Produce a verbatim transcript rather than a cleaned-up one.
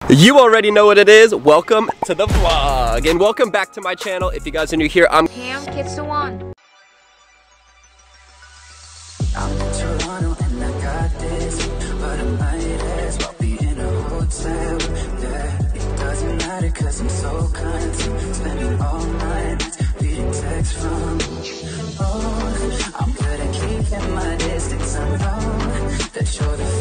You already know what it is. Welcome to the vlog and welcome back to my channel. If you guys are new here, I'm Pam Kitsuwan. I'm in Toronto and I got this, but I might as well be in a hotel. Yeah, it doesn't matter cause I'm so content, spending all night reading texts from. Oh, I'm good at keeping my distance. I know that you're the